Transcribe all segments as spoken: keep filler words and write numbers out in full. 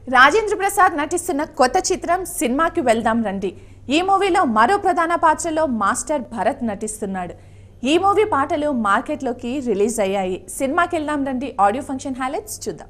రాజేంద్ర ప్రసాద్ నటిస్తున్న కొత్త చిత్రం సినిమాకి వెళ్దాం రండి. ఈ మూవీలో మరో ప్రధాన పాత్రలో మాస్టర్ భరత్ నటిస్తున్నాడు. ఈ మూవీ పాటలు మార్కెట్లోకి రిలీజ్ అయ్యాయి. సినిమాకి వెళ్దాం రండి ఆడియో ఫంక్షన్ హైలైట్స్ చూద్దాం.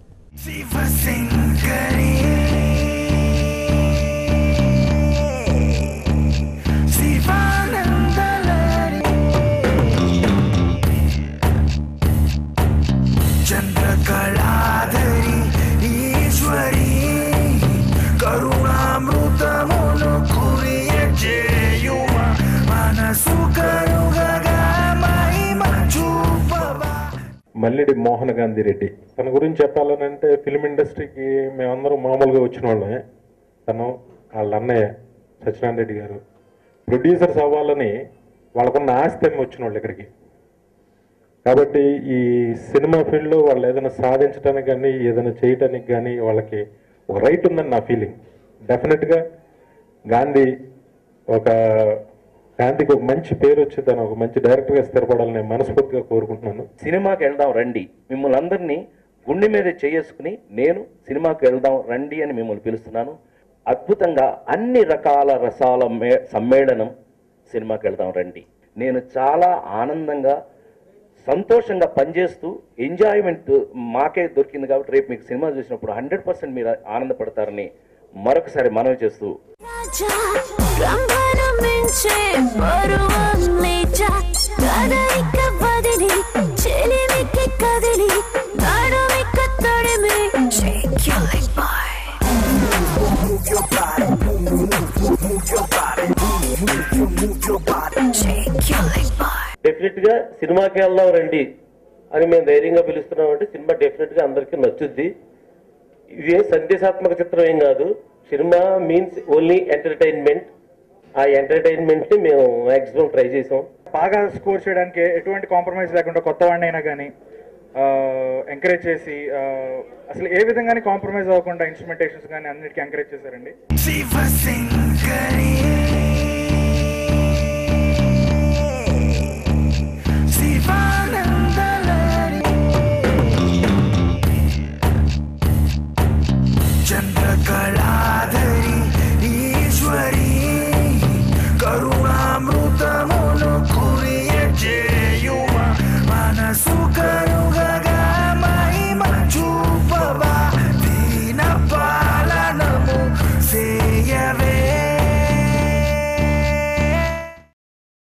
మల్లిడి మోహన్ గాంధీ రెడ్డి తన గురించి చెప్పాలనంటే ఫిల్మ్ ఇండస్ట్రీకి మేమందరం మామూలుగా వచ్చిన వాళ్ళమే. తను వాళ్ళ అన్నయ్య సత్యనారాయణ రెడ్డి గారు ప్రొడ్యూసర్స్ అవ్వాలని వాళ్ళకున్న ఆస్తి వచ్చిన వాళ్ళు ఇక్కడికి. కాబట్టి ఈ సినిమా ఫీల్డ్లో వాళ్ళు ఏదైనా సాధించడానికి కానీ ఏదైనా చేయటానికి కానీ వాళ్ళకి ఒక రైట్ ఉందని నా ఫీలింగ్. డెఫినెట్గా గాంధీ ఒక గాంధీకి ఒక మంచి పేరు వచ్చి తను ఒక మంచి డైరెక్టర్గా స్థిరపడాలని మనస్ఫూర్తిగా కోరుకుంటున్నాను. సినిమాకి వెళ్దాం రండి, మిమ్మల్ని అందరినీ గుండె మీద చేసుకుని నేను సినిమాకి వెళ్దాం రండి అని మిమ్మల్ని పిలుస్తున్నాను. అద్భుతంగా అన్ని రకాల రసాల మే సమ్మేళనం సినిమాకి వెళ్దాం రండి. నేను చాలా ఆనందంగా సంతోషంగా పనిచేస్తూ ఎంజాయ్మెంట్ మాకే దొరికింది కాబట్టి రేపు మీకు సినిమా చూసినప్పుడు హండ్రెడ్ పర్సెంట్ మీరు ఆనందపడతారని మరొకసారి మనవి చేస్తూ డెఫినెట్ గా సినిమాకి వెళ్దాం రండి అని మేము ధైర్యంగా పిలుస్తున్నాం. అంటే సినిమా డెఫినెట్ గా అందరికీ నచ్చుద్ది. ఇదే సందేశాత్మక చిత్రం ఏం కాదు. సినిమా మీన్స్ ఓన్లీ ఎంటర్టైన్మెంట్. ఆ ఎంటర్టైన్మెంట్ ని మేము మాక్సిమం ట్రై చేసాం. బాగా స్కోర్ చేయడానికి ఎటువంటి కాంప్రమైజ్ లేకుండా కొత్త వాడిని అయినా కానీ ఎంకరేజ్ చేసి అసలు ఏ విధంగానే కాంప్రమైజ్ అవ్వకుండా ఇన్స్ట్రుమెంటేషన్స్ కానీ అన్నిటికీ ఎంకరేజ్ చేశారండి.